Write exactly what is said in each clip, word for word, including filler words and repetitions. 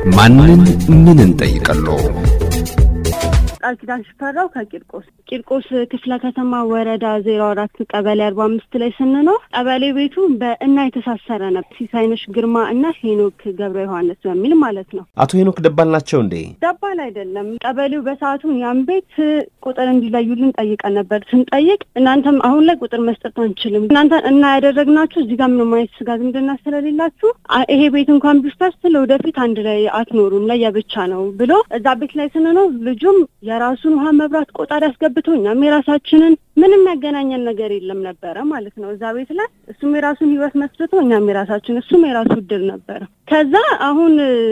ማንን ምን እንጠይቀለው? አልኪዳን ሽፈራው ከቂርቆስ ቂርቆስ ክፍለ ከተማ ወረዳ ዜሮ አራት ቀበሌ አርባ አምስት ላይ ስንኖር ቀበሌ ቤቱ በእና የተሳሰረ ነበር። ሲሳይነሽ ግርማ እና ሄኖክ ገብረ ዮሐንስ በሚል ማለት ነው። አቶ ሄኖክ ደባል ናቸው እንዴ? ደባል አይደለም። ቀበሌው በሰዓቱ ያን ቤት ቁጥር እንዲለዩልን ጠይቀን ነበር። ስንጠይቅ እናንተም አሁን ላይ ቁጥር መስጠት አንችልም፣ እናንተ እና ያደረግናችሁ እዚህ ጋር ምንም አይነት ስጋት እንደና ስለሌላችሁ ይሄ ቤት እንኳን ቢፈርስ ለወደፊት አንድ ላይ አትኖሩም ለየብቻ ነው ብሎ እዛ ቤት ላይ ስንኖር ልጁም የራሱን ውሃ መብራት ቆጣሪ አስገብቶኛም የራሳችንን ምንም ያገናኘን ነገር የለም ነበር ማለት ነው። እዛ ቤት ላይ እሱም የራሱን ህይወት መስርቶ እኛም የራሳችን እሱም የራሱ ድል ነበር። ከዛ አሁን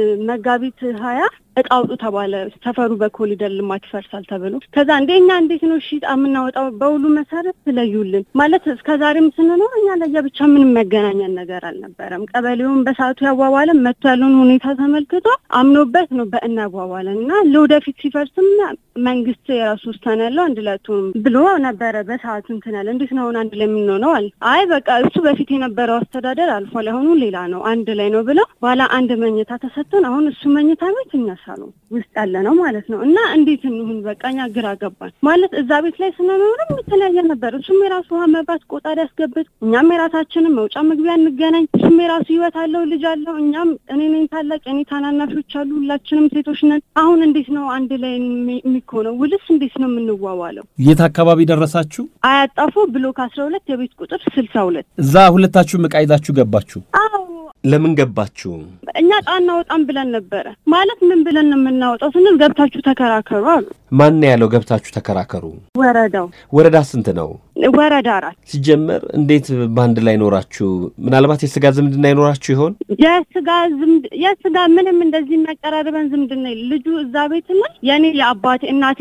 መጋቢት ሃያ እጣውጡ ተባለ ሰፈሩ በኮሊደር ልማት ይፈርሳል ተብሎ ከዛ እንደኛ እንዴት ነው እሺ አምናወጣው በሁሉ መሰረት ለዩልን ማለት እስከዛሬም ስንኖር እኛ ለየብቻ ምንም ያገናኘን ነገር አልነበረም። ቀበሌውን በሰዓቱ ያዋዋለን መጥቶ ያለውን ሁኔታ ተመልክቶ አምኖበት ነው በእናዋዋለንና ለወደፊት ሲፈርስም መንግስት የራሱ ውሳኔ ያለው አንድ ለቱም ብሎ ነበር በሰዓቱ እንተናል። እንዴት ነው አንድ ላይ ምን ነው አለ። አይ በቃ እሱ በፊት የነበረው አስተዳደር አልፏል አሁን ሌላ ነው አንድ ላይ ነው ብሎ ባላ አንድ መኝታ ተሰጥቶን አሁን እሱ መኝታ ቤት እኛሳሉ ውስጥ ያለ ነው ማለት ነው። እና እንዴት እንሁን በቃኛ ግራ ገባን ማለት እዛ ቤት ላይ ስንኖርም የተለያየ ነበር። እሱም የራሱ ውሃ መብራት ቆጣሪ ያስገብት እኛም የራሳችንን መውጫ መግቢያ እንገናኝ እሱም የራሱ ህይወት አለው ልጅ አለው እኛም እኔ ነኝ ታላቅ እኔ ታናናሾች አሉ ሁላችንም ሴቶች ነን። አሁን እንዴት ነው አንድ ላይ የሚኮነው ውልስ እንዴት ነው የምንዋዋለው? የት አካባቢ ደረሳችሁ? አያጣፉ ብሎክ አስራ ሁለት የቤት ቁጥር ስልሳ ሁለት እዛ ሁለታችሁ መቃይዛችሁ ገባችሁ? አዎ። ለምን ገባችሁ? እኛ ጣና ወጣን ብለን ነበር ማለት ምን ብለን ነው የምናወጣው ስንል ገብታችሁ ተከራከሩ አሉ። ማን ያለው ገብታችሁ ተከራከሩ? ወረዳው። ወረዳ ስንት ነው? ወረዳ አራት። ሲጀመር እንዴት ባንድ ላይ ኖራችሁ? ምናልባት የስጋ ዝምድና ይኖራችሁ ይሆን? የስጋ ዝምድ የስጋ ምንም እንደዚህ መቀራረበን ዝምድና ልጁ እዛ ቤት ላይ የኔ የአባቴ እናቴ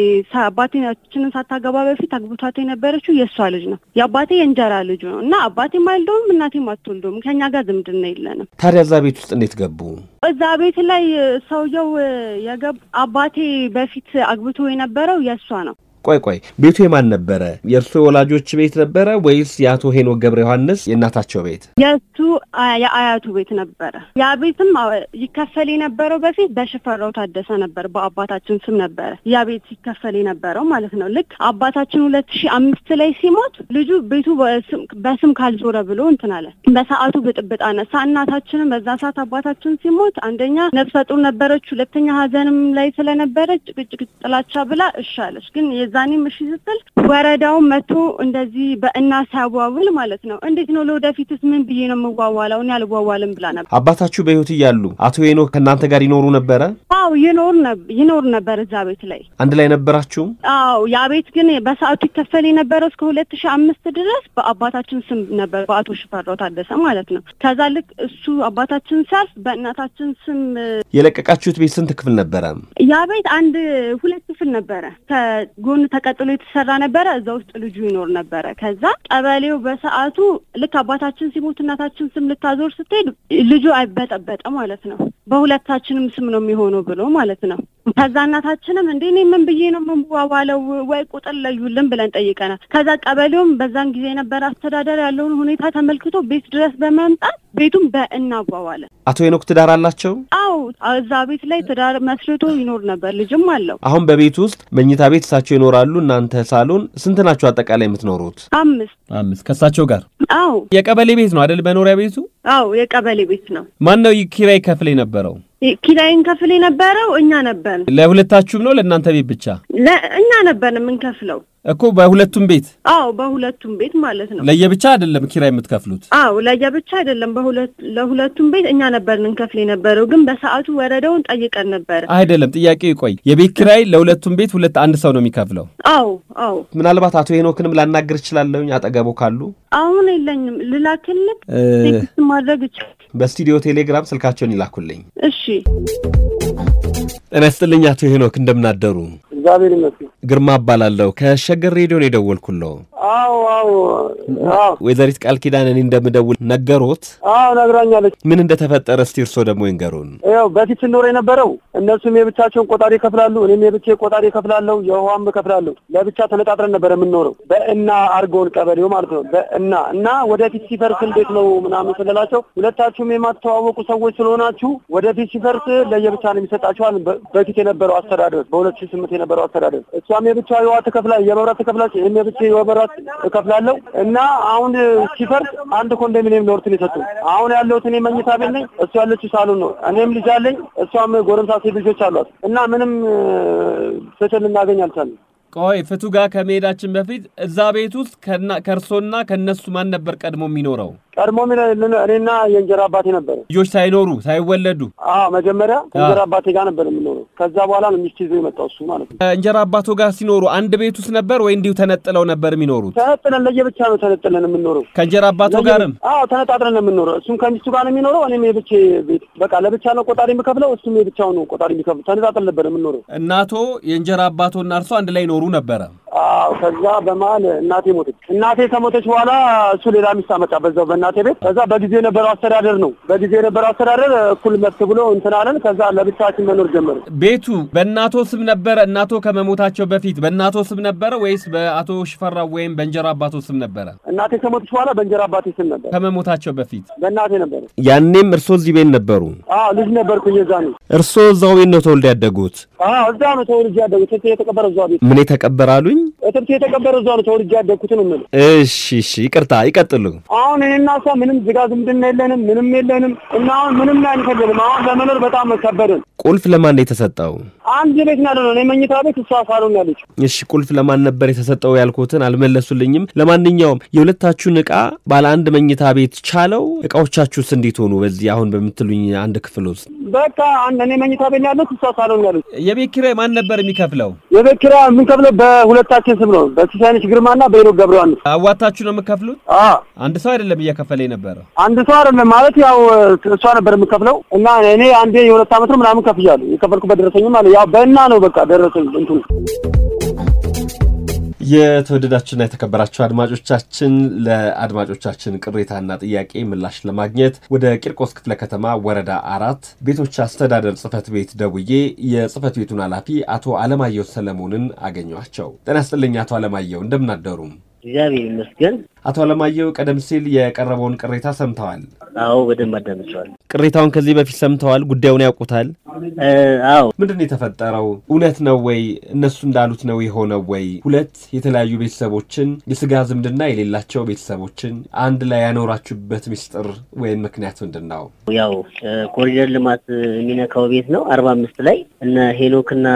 አባቴናችንን ሳታገባ በፊት አግብቷት የነበረችው የሷ ልጅ ነው። የአባቴ የእንጀራ ልጅ ነው እና አባቴ ማይልዶም እናቴም አትወልዶም ከኛ ጋር ዝምድና የለንም። ታዲያ እዛ ቤት ውስጥ እንዴት ገቡ? እዛ ቤት ላይ ሰውየው የገብ አባቴ በፊት አግብቶ የነበረው የሷ ነው። ቆይ ቆይ ቤቱ የማን ነበረ? የእርሱ ወላጆች ቤት ነበረ ወይስ የአቶ ሄኖክ ገብረ ዮሐንስ የእናታቸው ቤት? የሱ የአያቱ ቤት ነበረ። ያ ቤትም ይከፈል የነበረው በፊት በሽፈራው ታደሰ ነበር በአባታችን ስም ነበረ ያ ቤት ይከፈል የነበረው ማለት ነው። ልክ አባታችን ሁለት ሺህ አምስት ላይ ሲሞት ልጁ ቤቱ በስም ካልዞረ ብሎ እንትናለ በሰዓቱ ብጥብጥ አነሳ። እናታችንም በዛ ሰዓት አባታችን ሲሞት አንደኛ ነፍሰ ጡር ነበረች፣ ሁለተኛ ሀዘንም ላይ ስለነበረች ጭቅጭቅ ጥላቻ ብላ እሻለች። ግን ዛኔም እሺ ስትል ወረዳው መቶ እንደዚህ በእና ሳያዋውል ማለት ነው። እንዴት ነው ለወደፊትስ ምን ብዬ ነው የምዋዋለው እኔ አልዋዋልም ብላ ነበር። አባታችሁ በህይወት እያሉ አቶ ሄኖክ ከእናንተ ጋር ይኖሩ ነበረ? አዎ ይኖር ነበር ይኖር ነበር እዛ ቤት ላይ። አንድ ላይ ነበራችሁ? አዎ ያ ቤት ግን በሰዓቱ ይከፈል የነበረው እስከ ሁለት ሺህ አምስት ድረስ በአባታችን ስም ነበር በአቶ ሽፈራው ታደሰ ማለት ነው። ከዛ ልክ እሱ አባታችን ሲያልፍ በእናታችን ስም የለቀቃችሁት ቤት ስንት ክፍል ነበረ? ያ ቤት አንድ ሁለት ክፍል ነበረ ከጎን ተቀጥሎ የተሰራ ነበር። እዛ ውስጥ ልጁ ይኖር ነበር። ከዛ ቀበሌው በሰዓቱ ልክ አባታችን ሲሞት እናታችን ስም ልታዞር ስትሄድ ልጁ አይበጠበጠ ማለት ነው። በሁለታችንም ስም ነው የሚሆነው ብሎ ማለት ነው። ከዛ እናታችንም እንዴ እኔ ምን ብዬ ነው የምዋዋለው ወይ ቁጥር ለዩልን ብለን ጠይቀናል። ከዛ ቀበሌውም በዛን ጊዜ ነበር አስተዳደር ያለውን ሁኔታ ተመልክቶ ቤት ድረስ በመምጣት ቤቱን በእናዋዋለ። አቶ ሄኖክ ትዳር አላቸው? አዎ እዛ ቤት ላይ ትዳር መስርቶ ይኖር ነበር ልጅም አለው። አሁን በቤት ውስጥ መኝታ ቤት እሳቸው ይኖራሉ እናንተ ሳሎን ስንት ናችሁ አጠቃላይ የምትኖሩት? አምስት አምስት ከሳቸው ጋር? አዎ የቀበሌ ቤት ነው አይደል መኖሪያ ቤቱ? አዎ የቀበሌ ቤት ነው። ማን ነው ኪራይ ከፍለ የነበረው? ኪራይን ከፍለ የነበረው እኛ ነበር። ለሁለታችሁም ነው ለእናንተ ቤት ብቻ? ለእኛ ነበር የምንከፍለው እኮ በሁለቱም ቤት? አዎ በሁለቱም ቤት ማለት ነው። ለየብቻ አይደለም ኪራይ የምትከፍሉት? አዎ ለየብቻ አይደለም በሁለት ለሁለቱም ቤት እኛ ነበር እንከፍል የነበረው። ግን በሰዓቱ ወረዳውን ጠይቀን ነበር። አይደለም ጥያቄው ይቆይ የቤት ኪራይ ለሁለቱም ቤት ሁለት አንድ ሰው ነው የሚከፍለው? አዎ አዎ። ምናልባት አቶ ሄኖክንም ላናገር ይችላልኝ አጠገቦ ካሉ? አሁን የለኝም ልላክልክ ቴክስት ማድረግ ይችላል። በስቱዲዮ ቴሌግራም ስልካቸውን ይላኩልኝ። እሺ ጤና ይስጥልኝ አቶ ሄኖክ እንደምናደሩ? እግዚአብሔር ይመስገን። ግርማ እባላለሁ ከሸገር ሬዲዮ ነው የደወልኩልዎ። አዎ አዎ አዎ ወይዘሪት ቃል ኪዳን እኔ እንደምደውል ነገሮት? አዎ ነግራኛለች። ምን እንደተፈጠረ እስቲ እርሶ ደግሞ ይንገሩን። ያው በፊት ኖር የነበረው እነሱም የብቻቸውን ቆጣሪ ይከፍላሉ፣ እኔም የብቻዬ ቆጣሪ ይከፍላለሁ፣ የውሃም እከፍላለሁ። ለብቻ ተነጣጥረን ነበር የምንኖረው በእና አርጎን ቀበሌው ማለት ነው። በእና እና ወደፊት ሲፈርስ እንዴት ነው ምናምን ስለላቸው ሁለታችሁም የማትተዋወቁ ሰዎች ስለሆናችሁ ወደፊት ሲፈርስ ለየብቻ ነው የሚሰጣቸዋል። በፊት የነበረው አስተዳደር በሁለት ሺህ ስምንት የነበረው አስተዳደር እሷም የብቻ የውሃ ትከፍላለች፣ የመብራት ትከፍላለች፣ እኔም የብቻ የመብራት እከፍላለሁ እና አሁን ሲፈርስ አንድ ኮንዶሚኒየም ለወርትን ይሰጡ። አሁን ያለሁት እኔ መኝታ ቤት ነኝ፣ እሷ ያለችው ሳሎን ነው። እኔም ልጅ አለኝ፣ እሷም ጎረምሳ ሴት ልጆች አሏት እና ምንም ፍትህ ልናገኝ አልቻልንም። ቆይ ፍቱ ጋር ከመሄዳችን በፊት እዛ ቤት ውስጥ ከርሶና ከነሱ ማን ነበር ቀድሞ የሚኖረው? ቀድሞ እኔና የእንጀራ አባቴ ነበር። ልጆች ሳይኖሩ ሳይወለዱ? አዎ መጀመሪያ ከእንጀራ አባቴ ጋር ነበር የምኖረው። ከዛ በኋላ ነው ሚስት ይዞ የመጣው እሱ ማለት ነው። እንጀራ አባቶ ጋር ሲኖሩ አንድ ቤት ውስጥ ነበር ወይ እንዲሁ ተነጥለው ነበር የሚኖሩት? ተነጥለን ለየብቻ ነው ተነጥለን የምንኖረው። ከእንጀራ አባቶ ጋርም? አዎ ተነጣጥረን ነው የምንኖረው። እሱም ከሚስቱ ጋር ነው የሚኖረው፣ እኔም የብቻ ቤት በቃ ለብቻ ነው ቆጣሪ የምከፍለው፣ እሱም የብቻው ነው ቆጣሪ የሚከፍለው። ተነጣጥለን ነበር የምንኖረው። እናቶ የእንጀራ አባቶና እርሶ አንድ ላይ ኖሩ ነበረ? አዎ ከዛ በመሀል እናቴ ሞተች። እናቴ ከሞተች በኋላ እሱ ሌላ ሚስት አመጣ በዛው በእናቴ ቤት። ከዛ በጊዜ የነበረው አስተዳደር ነው በጊዜ የነበረው አስተዳደር እኩል መብት ብሎ እንትን አለን። ከዛ ለብቻችን መኖር ጀመረ። ቤቱ በእናቶ ስም ነበረ? እናቶ ከመሞታቸው በፊት በእናቶ ስም ነበረ ወይስ በአቶ ሽፈራው ወይም በእንጀራ አባቶ ስም ነበረ? እናቴ ከሞተች በኋላ በእንጀራ አባቴ ስም ነበር። ከመሞታቸው በፊት በእናቴ ነበር። ያኔም እርሶ እዚህ ቤት ነበሩ? አዎ ልጅ ነበርኩኝ የዛኔ። እርሶ እዛው ቤት ነው ተወልደው ያደጉት? አዎ እዛው ነው ተወልጄ ያደጉት። እቴ የተቀበረው እዛው ቤት። ምን የተቀበራሉኝ? እቴ የተቀበረው እዛው ነው ተወልጄ ያደግኩት ነው ማለት። እሺ እሺ ይቅርታ ይቀጥሉ። አሁን እኔና እሷ ምንም ዝጋ ዝምድና የለንም፣ ምንም የለንም እና አሁን ምንም አንፈልግም። አሁን ለመኖር በጣም ከበደን። ቁልፍ ለማን የተሰጠው? አንድ ቤት ነው ያለው፣ እኔ መኝታ ቤት እሷ ሳሎን ያለች። እሺ ቁልፍ ለማን ነበር የተሰጠው ያልኩትን አልመለሱልኝም። ለማንኛውም የሁለታችሁን ዕቃ ባለ አንድ መኝታ ቤት ቻለው? ዕቃዎቻችሁስ እንዴት ሆኑ በዚህ አሁን በምትሉኝ አንድ ክፍል ውስጥ? በቃ አንድ እኔ መኝታ ቤት ያለው እሷ ሳሎን ያለች። የቤት ኪራይ ማን ነበር የሚከፍለው? የቤት ኪራይ የምንከፍለው በሁለታችን ስም ነው፣ በሲሳይነሽ ግርማና በሄኖክ ገብረዋንስ። አዋጣችሁ ነው የምትከፍሉት? አዎ አንድ ሰው አይደለም እየከፈለ የነበረው? አንድ ሰው አይደለም ማለት ያው እሷ ነበር የምትከፍለው እና እኔ አንዴ የሁለት ዓመት ነው ምናምን ከፍያለሁ። የከፈልኩበት ደረሰኝ ማለት ያው በእና ነው በቃ ደረሰኝ እንትኑ። የተወደዳችሁና የተከበራችሁ አድማጮቻችን ለአድማጮቻችን ቅሬታና ጥያቄ ምላሽ ለማግኘት ወደ ቂርቆስ ክፍለ ከተማ ወረዳ አራት ቤቶች አስተዳደር ጽፈት ቤት ደውዬ የጽፈት ቤቱን ኃላፊ አቶ አለማየሁ ሰለሞንን አገኘኋቸው። ጤና ይስጥልኝ አቶ አለማየሁ፣ እንደምን አደሩ? እግዚአብሔር ይመስገን። አቶ አለማየሁ ቀደም ሲል የቀረበውን ቅሬታ ሰምተዋል? አዎ በደንብ አዳምጫለሁ። ቅሬታውን ከዚህ በፊት ሰምተዋል? ጉዳዩን ያውቁታል? አዎ። ምንድነው የተፈጠረው? እውነት ነው ወይ እነሱ እንዳሉት ነው የሆነው ወይ? ሁለት የተለያዩ ቤተሰቦችን የስጋ ዝምድና የሌላቸው ቤተሰቦችን አንድ ላይ ያኖራችሁበት ሚስጥር ወይም ምክንያት ምንድነው? ያው ኮሪደር ልማት የሚነካው ቤት ነው አርባ አምስት ላይ እነ ሄኖክና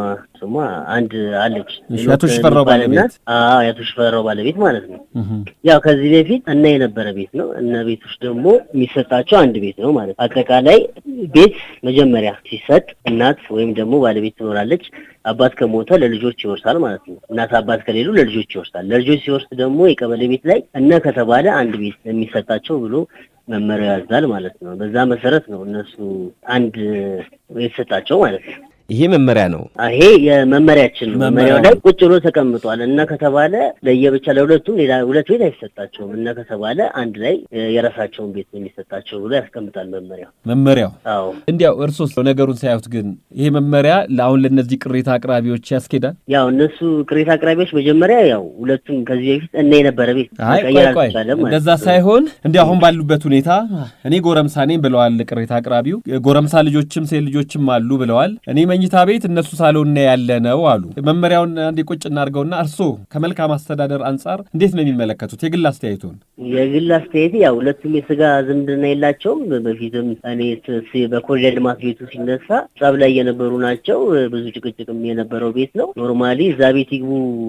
ስሟ አንድ አለች። ያቶ ሽፈራው ባለቤት። አዎ ያቶ ሽፈራው ባለቤት ማለት ነው። ያው ከዚህ በፊት እና የነበረ ቤት ነው። እነ ቤቶች ደግሞ የሚሰጣቸው አንድ ቤት ነው ማለት። አጠቃላይ ቤት መጀመሪያ ሲሰጥ እናት ወይም ደግሞ ባለቤት ትኖራለች። አባት ከሞተ ለልጆች ይወርሳል ማለት ነው። እናት አባት ከሌሉ ለልጆች ይወርሳል። ለልጆች ሲወርስ ደግሞ የቀበሌ ቤት ላይ እነ ከተባለ አንድ ቤት የሚሰጣቸው ብሎ መመሪያ ያዛል ማለት ነው። በዛ መሰረት ነው እነሱ አንድ የተሰጣቸው ማለት ነው። ይሄ መመሪያ ነው። ይሄ የመመሪያችን ነው። መመሪያው ላይ ቁጭ ብሎ ተቀምጧል። እና ከተባለ ለየብቻ ለሁለቱም ሌላ ሁለት ቤት አይሰጣቸውም። እና ከተባለ አንድ ላይ የራሳቸውን ቤት የሚሰጣቸው ብሎ ያስቀምጣል መመሪያው መመሪያው። አዎ እንዲያው እርሶስ ነገሩን ሳያዩት ግን ይሄ መመሪያ ለአሁን ለነዚህ ቅሬታ አቅራቢዎች ያስኬዳል? ያው እነሱ ቅሬታ አቅራቢዎች መጀመሪያ ያው ሁለቱም ከዚህ በፊት እና የነበረ ቤት ቀየራል ማለት እንደዛ ሳይሆን እንዲያው አሁን ባሉበት ሁኔታ እኔ ጎረምሳ ነኝ ብለዋል ቅሬታ አቅራቢው። ጎረምሳ ልጆችም ሴት ልጆችም አሉ ብለዋል። እኔ መኝታ ቤት እነሱ ሳሎን ያለ ነው አሉ። መመሪያውን አንዴ ቁጭ እናርገውና እርሶ ከመልካም አስተዳደር አንፃር እንዴት ነው የሚመለከቱት? የግል አስተያየቱን። የግል አስተያየት ያው ሁለቱም የስጋ ዝምድና የላቸውም። በፊትም እኔ በኮሪደር ልማት ቤቱ ሲነሳ ጸብ ላይ የነበሩ ናቸው። ብዙ ጭቅጭቅም የነበረው ቤት ነው። ኖርማሊ እዛ ቤት ይግቡ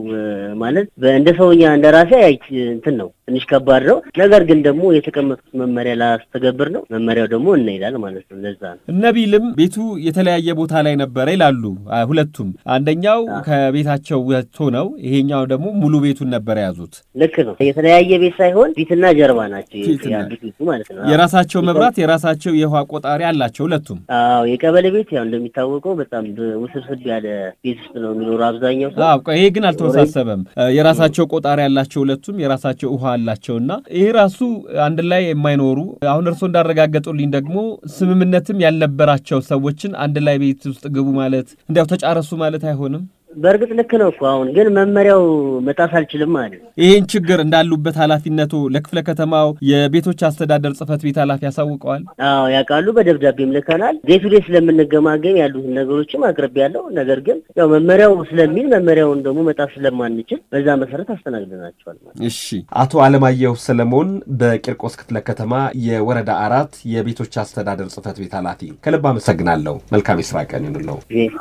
ማለት እንደ ሰውኛ እንደ ራሴ እንትን ነው፣ ትንሽ ከባድ ነው። ነገር ግን ደግሞ የተቀመጡት መመሪያ ላስተገብር ነው። መመሪያው ደግሞ እና ይላል ማለት ነው። ለዛ ነው ነቢልም ቤቱ የተለያየ ቦታ ላይ ነበር ነበር ይላሉ ሁለቱም። አንደኛው ከቤታቸው ወጥቶ ነው፣ ይሄኛው ደግሞ ሙሉ ቤቱን ነበር ያዙት። ልክ ነው። የተለያየ ቤት ሳይሆን ፊትና ጀርባ ናቸው ያሉት ማለት ነው። የራሳቸው መብራት የራሳቸው የውሃ ቆጣሪ አላቸው ሁለቱም። አዎ የቀበሌ ቤት ያው እንደሚታወቀው በጣም ውስብስብ ያለ ቤት ውስጥ ነው የሚኖረው አብዛኛው ሰው። አዎ ይሄ ግን አልተወሳሰበም። የራሳቸው ቆጣሪ ያላቸው ሁለቱም የራሳቸው ውሃ አላቸውና ይሄ ራሱ አንድ ላይ የማይኖሩ አሁን እርሶ እንዳረጋገጡልኝ ደግሞ ስምምነትም ያልነበራቸው ሰዎችን አንድ ላይ ቤት ውስጥ ግቡ ማለት እንዲያው ተጫረሱ ማለት አይሆንም። በርግጥ ልክ ነው እኮ አሁን ግን መመሪያው መጣስ አልችልም ማለት ነው። ይሄን ችግር እንዳሉበት ኃላፊነቱ ለክፍለ ከተማው የቤቶች አስተዳደር ጽፈት ቤት ኃላፊ ያሳውቀዋል? አዎ ያውቃሉ። በደብዳቤም ልከናል። ዴይ ቱ ዴይ ስለምንገማገም ያሉት ነገሮችም አቅርብ ያለው ነገር ግን ያው መመሪያው ስለሚል መመሪያውን ደግሞ መጣስ ስለማንችል በዛ መሰረት አስተናግደናቸዋል ማለት። እሺ አቶ አለማየሁ ሰለሞን በቂርቆስ ክፍለ ከተማ የወረዳ አራት የቤቶች አስተዳደር ጽፈት ቤት ኃላፊ ከልብ አመሰግናለሁ። መልካም የስራ ቀን ይሁንልዎ።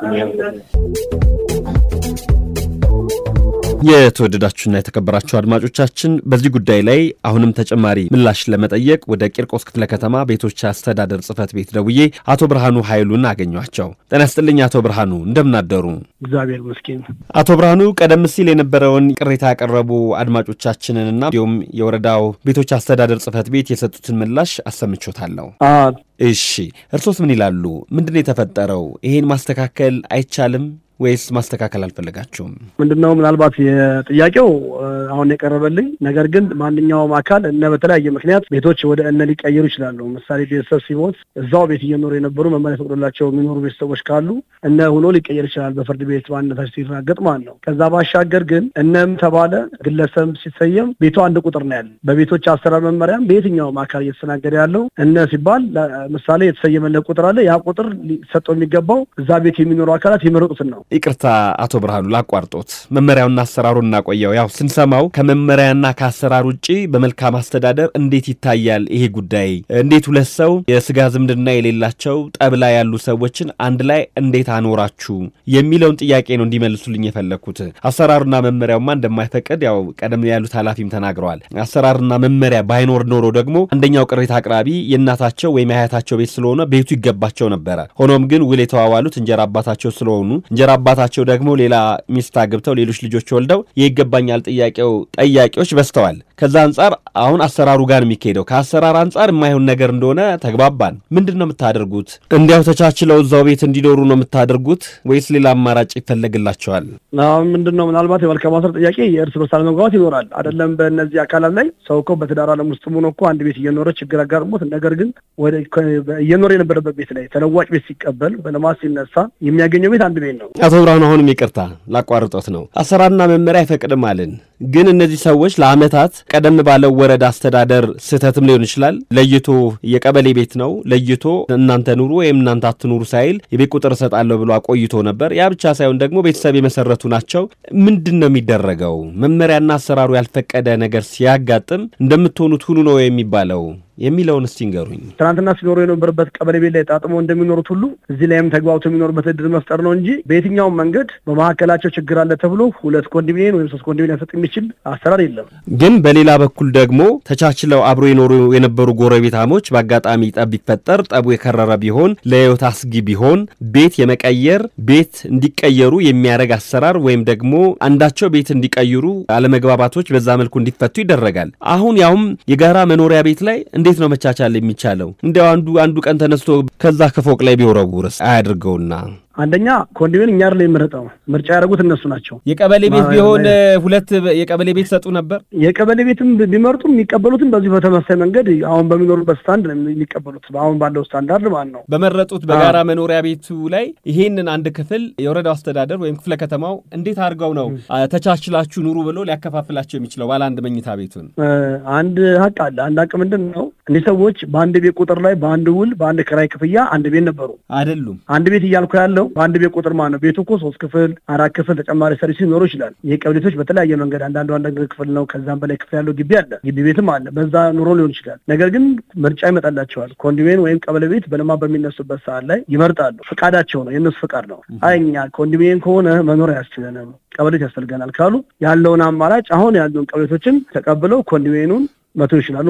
የተወደዳችሁና የተከበራችሁ አድማጮቻችን በዚህ ጉዳይ ላይ አሁንም ተጨማሪ ምላሽ ለመጠየቅ ወደ ቂርቆስ ክፍለ ከተማ ቤቶች አስተዳደር ጽፈት ቤት ደውዬ አቶ ብርሃኑ ኃይሉን አገኘኋቸው። ጤና ይስጥልኝ አቶ ብርሃኑ፣ እንደምን አደሩ? እግዚአብሔር ይመስገን። አቶ ብርሃኑ ቀደም ሲል የነበረውን ቅሬታ ያቀረቡ አድማጮቻችንንና እንዲሁም የወረዳው ቤቶች አስተዳደር ጽፈት ቤት የሰጡትን ምላሽ አሰምቾታለሁ። አዎ እሺ እርሶስ ምን ይላሉ? ምንድነው የተፈጠረው? ይሄን ማስተካከል አይቻልም ወይስ ማስተካከል አልፈለጋችሁም? ምንድነው ምናልባት የጥያቄው አሁን የቀረበልኝ ነገር ግን ማንኛውም አካል እነ በተለያየ ምክንያት ቤቶች ወደ እነ ሊቀየሩ ይችላሉ። ምሳሌ ቤተሰብ ሲሞት እዛው ቤት እየኖሩ የነበሩ መመሪያ ፈቅዶላቸው የሚኖሩ ቤተሰቦች ካሉ እነ ሆኖ ሊቀየር ይችላል በፍርድ ቤት ማንነታቸው ሲረጋገጥ ማለት ነው። ከዛ ባሻገር ግን እነም ተባለ ግለሰብ ሲሰየም ቤቱ አንድ ቁጥር ነው ያለው። በቤቶች አሰራር መመሪያም በየትኛውም አካል እየተሰናገደ ያለው እነ ሲባል ምሳሌ የተሰየመለት ቁጥር አለ። ያ ቁጥር ሊሰጠው የሚገባው እዛ ቤት የሚኖሩ አካላት የመረጡትን ነው። ይቅርታ አቶ ብርሃኑ ላቋርጦት፣ መመሪያውና አሰራሩን እናቆየው። ያው ስንሰማው ከመመሪያና ከአሰራር ውጪ በመልካም አስተዳደር እንዴት ይታያል ይሄ ጉዳይ? እንዴት ሁለት ሰው የስጋ ዝምድና የሌላቸው ጠብላ ያሉ ሰዎችን አንድ ላይ እንዴት አኖራችሁ የሚለውን ጥያቄ ነው እንዲመልሱልኝ የፈለኩት። አሰራሩና መመሪያውማ እንደማይፈቅድ ያው ቀደም ያሉት ኃላፊም ተናግረዋል። አሰራሩና መመሪያ ባይኖር ኖሮ ደግሞ አንደኛው ቅሬታ አቅራቢ የእናታቸው ወይም የአያታቸው ቤት ስለሆነ ቤቱ ይገባቸው ነበረ። ሆኖም ግን ውል የተዋዋሉት እንጀራ አባታቸው ስለሆኑ እንጀራ አባታቸው ደግሞ ሌላ ሚስት አግብተው ሌሎች ልጆች ወልደው የይገባኛል ጥያቄው ጠያቂዎች በስተዋል። ከዛ አንፃር አሁን አሰራሩ ጋር የሚካሄደው ከአሰራር አንፃር የማይሆን ነገር እንደሆነ ተግባባን። ምንድነው የምታደርጉት? እንዲያው ተቻችለው እዛው ቤት እንዲኖሩ ነው የምታደርጉት ወይስ ሌላ አማራጭ ይፈልግላቸዋል? አሁን ምንድነው ምናልባት የመልካም አስተዳደር ጥያቄ የእርስ በርስ አለመግባባት ይኖራል አይደለም። በእነዚህ አካላት ላይ ሰው እኮ በትዳር ዓለም ውስጥ ሆኖ እኮ አንድ ቤት እየኖረ ችግር አጋጥሞት ነገር ግን ወደ እየኖረ የነበረበት ቤት ላይ ተለዋጭ ቤት ሲቀበል በለማስ ሲነሳ የሚያገኘው ቤት አንድ ቤት ነው። አቶ ብርሃኑ አሁንም ይቅርታ ላቋርጦት ነው። አሰራርና መመሪያ አይፈቅድም አለን። ግን እነዚህ ሰዎች ለአመታት ቀደም ባለው ወረዳ አስተዳደር ስህተትም ሊሆን ይችላል ለይቶ የቀበሌ ቤት ነው ለይቶ እናንተ ኑሩ ወይም እናንተ አትኑሩ ሳይል የቤት ቁጥር ሰጣለሁ ብሎ አቆይቶ ነበር። ያ ብቻ ሳይሆን ደግሞ ቤተሰብ የመሰረቱ ናቸው። ምንድነው የሚደረገው? መመሪያና አሰራሩ ያልፈቀደ ነገር ሲያጋጥም እንደምትሆኑት ሁሉ ነው የሚባለው የሚለውን እስቲ ንገሩኝ። ትናንትና ሲኖሩ የነበረበት ቀበሌ ቤት ላይ ጣጥመው እንደሚኖሩት ሁሉ እዚህ ላይም ተግባብተው የሚኖሩበት እድል መፍጠር ነው እንጂ በየትኛውም መንገድ በመካከላቸው ችግር አለ ተብሎ ሁለት ኮንዶሚኒየም ወይም ሶስት ኮንዶሚኒየም ሰጥ የሚችል አሰራር የለም። ግን በሌላ በኩል ደግሞ ተቻችለው አብሮ የኖሩ የነበሩ ጎረቤታሞች በአጋጣሚ ጠብ ቢፈጠር ጠቡ የከረረ ቢሆን ለህይወት አስጊ ቢሆን ቤት የመቀየር ቤት እንዲቀየሩ የሚያደርግ አሰራር ወይም ደግሞ አንዳቸው ቤት እንዲቀይሩ አለመግባባቶች በዛ መልኩ እንዲፈቱ ይደረጋል። አሁን ያውም የጋራ መኖሪያ ቤት ላይ እንዴት ነው መቻቻል የሚቻለው? እንደው አንዱ አንዱ ቀን ተነስቶ ከዛ ከፎቅ ላይ ቢወረውርስ አያድርገውና? አንደኛ ኮንዶሚኒየም እኛ አይደለም የምረጣው፣ ምርጫ ያደረጉት እነሱ ናቸው። የቀበሌ ቤት ቢሆን ሁለት የቀበሌ ቤት ሰጡ ነበር። የቀበሌ ቤትም ቢመርጡ የሚቀበሉትን በዚህ በተመሳሳይ መንገድ አሁን በሚኖሩበት ስታንድ ነው የሚቀበሉት፣ አሁን ባለው ስታንዳርድ ማለት ነው። በመረጡት በጋራ መኖሪያ ቤቱ ላይ ይሄንን አንድ ክፍል የወረዳው አስተዳደር ወይም ክፍለ ከተማው እንዴት አድርገው ነው ተቻችላችሁ ኑሩ ብሎ ሊያከፋፍላቸው የሚችለው ባለ አንድ መኝታ ቤቱን? አንድ ሀቅ አለ። አንድ ሀቅ ምንድን ነው? እኔ ሰዎች በአንድ ቤት ቁጥር ላይ በአንድ ውል በአንድ ክራይ ክፍያ አንድ ቤት ነበሩ አይደሉም። አንድ ቤት እያልኩ ያለው በአንድ ቤት ቁጥር ማለት ነው። ቤቱ እኮ ሶስት ክፍል አራት ክፍል ተጨማሪ ሰርቪስ ሊኖሩ ይችላል። የቀበሌቶች በተለያየ መንገድ አንዳንዱ አንድ ክፍል ነው፣ ከዛም በላይ ክፍል ያለው ግቢ አለ፣ ግቢ ቤትም አለ። በዛ ኑሮ ሊሆን ይችላል። ነገር ግን ምርጫ ይመጣላቸዋል። ኮንዶሚኒየም ወይም ቀበሌ ቤት በልማት በሚነሱበት ሰዓት ላይ ይመርጣሉ። ፍቃዳቸው ነው፣ የነሱ ፍቃድ ነው። አይኛ ኮንዶሚኒየም ከሆነ መኖሪያ ያስችለናል፣ ቀበሌ ያስፈልገናል ካሉ ያለውን አማራጭ አሁን ያሉን ቀበሌቶችን ተቀብለው ኮንዶሚኒየሙን መቶ ይችላሉ ማለት ነው።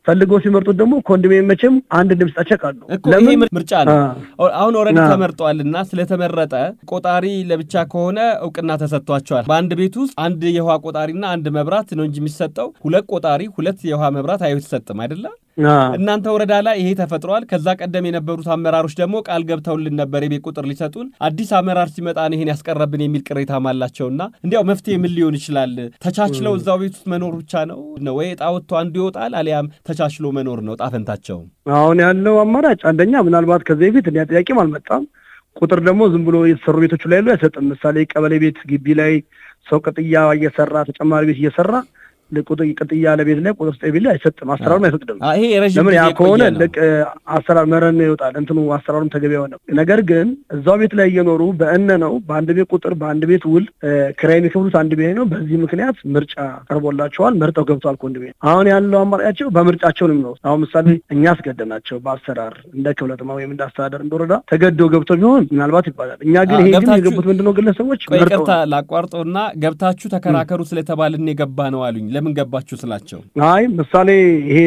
ፈልገው ሲመርጡት ደግሞ ኮንዶሚኒየም መቼም አንድ ድምጽ አቸቃሉ ለምን ምርጫ ነው አሁን ኦሬዲ ተመርጧልና ስለተመረጠ ቆጣሪ ለብቻ ከሆነ እውቅና ተሰጥቷቸዋል በአንድ ቤት ውስጥ አንድ የውሃ ቆጣሪና አንድ መብራት ነው እንጂ የሚሰጠው ሁለት ቆጣሪ ሁለት የውሃ መብራት አይወሰጥም አይደለ እናንተ ወረዳ ላይ ይሄ ተፈጥሯል ከዛ ቀደም የነበሩት አመራሮች ደግሞ ቃል ገብተውልን ነበር የቤት ቁጥር ሊሰጡን አዲስ አመራር ሲመጣ ነው ይሄን ያስቀረብን የሚል ቅሬታ ማላቸውና እንዴው መፍትሄ ምን ሊሆን ይችላል ተቻችለው እዛው ቤት ውስጥ መኖር ብቻ ነው ነው ወይ ጣውቶ አንዱ ይወጣል አሊያም ተቻችሎ መኖር ነው ጣፈንታቸው አሁን ያለው አማራጭ አንደኛ ምናልባት ከዚህ ቤት እንደ ጥያቄም አልመጣም ቁጥር ደግሞ ዝም ብሎ የተሰሩ ቤቶች ላይ ያለው ያሰጠን ምሳሌ ቀበሌ ቤት ግቢ ላይ ሰው ቅጥያ እየሰራ ተጨማሪ ቤት እየሰራ ለቁጥር ቅጥያ ለቤት ላይ ቁጥር ስጠይ ቢል አይሰጥም አሰራሩም አይፈቅድም አይ ይሄ ረጅም ለምን ያኮነ አሰራር መረን ይወጣል እንትኑ አሰራሩም ተገቢያው ነው ነገር ግን እዛው ቤት ላይ እየኖሩ በእነ ነው በአንድ ቤት ቁጥር በአንድ ቤት ውል ክራይ የሚከፍሉት አንድ ቤት ነው በዚህ ምክንያት ምርጫ ቀርቦላቸዋል መርጠው ገብቷል ኮንዶሚኒየም አሁን ያለው አማራጫቸው በምርጫቸው ነው ነው ምሳሌ እኛ አስገደናቸው በአሰራር እንደ ክብለጥማ ወይም እንደ አስተዳደር እንደወረዳ ተገደው ገብተው ቢሆን ምናልባት ይባላል እኛ ግን ይሄ ግን የገቡት ምንድነው ግለሰቦች መርጠው ላቋርጦና ገብታችሁ ተከራከሩ ስለተባልን የገባ ነው አሉኝ ለምን ገባችሁ ስላቸው አይ ምሳሌ ይሄ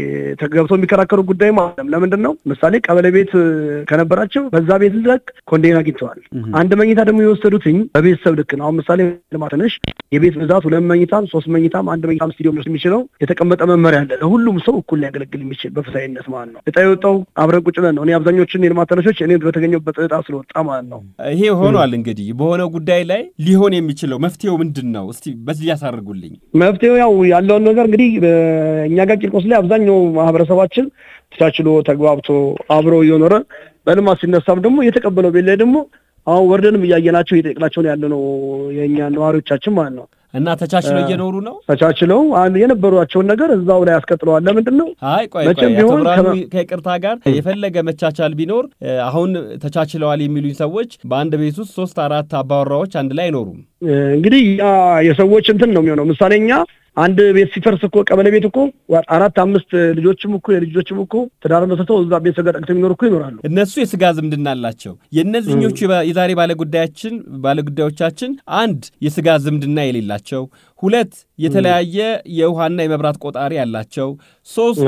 ተገብቶ የሚከራከሩ ጉዳይ ማለት ለምንድን ነው ምሳሌ ቀበሌ ቤት ከነበራቸው በዛ ቤት ልክ ኮንዶሚኒየም አግኝተዋል አንድ መኝታ ደግሞ የወሰዱትኝ በቤተሰብ ልክ ነው አሁን ምሳሌ ለማተነሽ የቤት ብዛት ሁለት መኝታም ሶስት መኝታም አንድ መኝታም ስቱዲዮ ነው የሚችለው የተቀመጠ መመሪያ አለ ለሁሉም ሰው እኩል ሊያገለግል የሚችል በፍሳይነት ማለት ነው እጣ የወጣው አብረን ቁጭ ብለን ነው እኔ አብዛኞቹን የማተነሾች እኔ በተገኘበት እጣ ስለወጣ ማለት ነው ይሄ ሆኗል እንግዲህ በሆነ ጉዳይ ላይ ሊሆን የሚችለው መፍትሄው ምንድነው እስቲ በዚህ ያሳርጉልኝ መፍትሄው ያው ያለው ነገር እንግዲህ እኛ ጋር ቂርቆስ ላይ አብዛኛው ማህበረሰባችን ተቻችሎ ተግባብቶ አብሮ እየኖረ በልማት ሲነሳም ደግሞ የተቀበለው ቤት ላይ ደግሞ አሁን ወርደንም እያየናቸው እየጠየቅናቸው ነው ያለው ነው የኛ ነዋሪዎቻችን ማለት ነው እና ተቻችለው እየኖሩ ነው ተቻችለው አንድ የነበሩአቸውን ነገር እዛው ላይ ያስቀጥለዋል ለምንድነው አይ ቆይ ቆይ ያተብራሩ ከይቅርታ ጋር የፈለገ መቻቻል ቢኖር አሁን ተቻችለዋል የሚሉኝ ሰዎች በአንድ ቤት ውስጥ ሶስት አራት አባወራዎች አንድ ላይ አይኖሩም እንግዲህ የሰዎች እንትን ነው የሚሆነው ምሳሌኛ አንድ ቤት ሲፈርስ እኮ ቀበሌ ቤት እኮ አራት አምስት ልጆችም እኮ የልጆችም እኮ ትዳር መስርተው እዛ ቤት ተገጣጥተው የሚኖሩ እኮ ይኖራሉ እነሱ የስጋ ዝምድና አላቸው የነዚህኞቹ የዛሬ ባለ ጉዳያችን ባለ ጉዳዮቻችን አንድ የስጋ ዝምድና የሌላቸው ሁለት የተለያየ የውሃና የመብራት ቆጣሪ ያላቸው ሶስት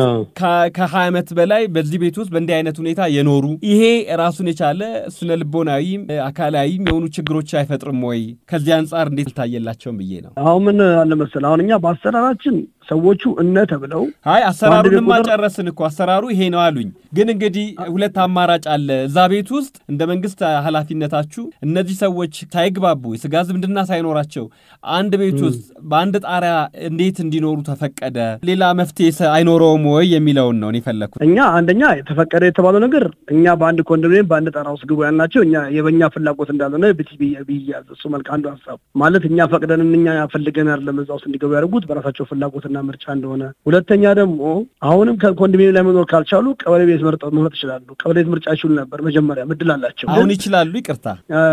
ከ20 ዓመት በላይ በዚህ ቤት ውስጥ በእንዲህ አይነት ሁኔታ የኖሩ ይሄ ራሱን የቻለ ስነ ልቦናዊም አካላዊም የሆኑ ችግሮች አይፈጥርም ወይ ከዚህ አንፃር እንዴት ታየላቸው ብዬ ነው አሁን ምን አለ መሰለ አሁን እኛ በአሰራራችን ሰዎቹ እነ ተብለው አይ አሰራሩን ማጨረስን እኮ አሰራሩ ይሄ ነው አሉኝ ግን እንግዲህ ሁለት አማራጭ አለ እዛ ቤት ውስጥ እንደ መንግስት ኃላፊነታችሁ እነዚህ ሰዎች ሳይግባቡ የስጋ ዝምድና ሳይኖራቸው አንድ ቤት ውስጥ በአንድ ጣሪያ እንዴት እንዲኖሩ ተፈቀደ ሌላ መፍትሄ አይኖረውም ወይ የሚለውን ነው እኔ ፈለኩት እኛ አንደኛ ተፈቀደ የተባለው ነገር እኛ በአንድ ኮንዶሚኒየም በአንድ ጣራ ውስጥ ግቡ ያልናቸው እኛ የበኛ ፍላጎት እንዳልሆነ ቢቲቢ ቢያዝ እሱ መልክ አንዱ ሐሳብ ማለት እኛ ፈቅደን እኛ ፈልገን አይደለም እዛው እንዲገቡ ያደርጉት በራሳቸው ፍላጎትና ምርጫ እንደሆነ ሁለተኛ ደግሞ አሁንም ከኮንዶሚኒየም ላይ መኖር ካልቻሉ ቀበሌ ቤት መርጠው መምረጥ ይችላሉ ቀበሌ ቤት ምርጫ ይችላሉ ነበር መጀመሪያ ምድል አላቸው አሁን ይችላሉ ይቅርታ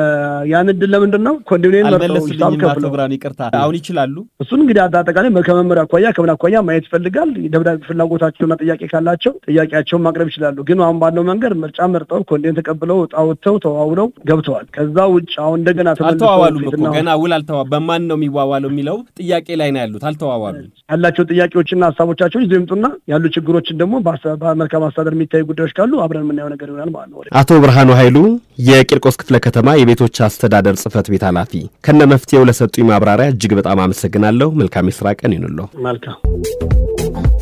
ያን እድል ለምንድነው ኮንዶሚኒየም መርጠው ይችላሉ ብራን ይቅርታ አሁን ይችላሉ እሱን እንግዲህ አጠቃላይ ከመመሪያ አኳያ ከምን አኳያ ማየት ይፈልጋል ደብዳቤ ፍላጎታቸውና ጥያቄ ካላቸው ጥያቄያቸውን ማቅረብ ይችላሉ ግን አሁን ባለው መንገድ ምርጫ መርጠው ኮንዶሚኒየም ተቀብለው ጣውተው ተዋውለው ገብተዋል ከዛ ውጭ አሁን እንደገና ተዋዋሉ እኮ ገና ውል አልተዋ በማን ነው የሚዋዋለው የሚለው ጥያቄ ላይ ነው ያሉት አልተዋዋሉ ያላቸው ጥያቄዎችና ሐሳቦቻቸው ይዘምጡና ያሉ ችግሮችን ደግሞ በመልካም አስተዳደር የሚታይ ጉዳዮች ካሉ አብረን የምናየው ነገር ይሆናል ማለት ነው አቶ ብርሃኑ ኃይሉ የቂርቆስ ክፍለ ከተማ የቤቶች አስተዳደር ጽፈት ቤት ኃላፊ ከነ መፍትሄው ለሰጡኝ ማብራሪያ እጅግ በጣም አመሰግናለሁ መልካም የሥራ ቀን ይሁንልዎ መልካም